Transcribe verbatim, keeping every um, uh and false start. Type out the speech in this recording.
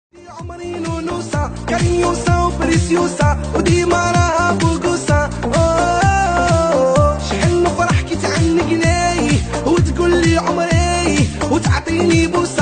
عمري نونوسا كاريوسا وبريسيوسا وديما راها بوكوسا. شحال نفرح كي تعنقني وتقول لي عمري وتعطيني بوسا.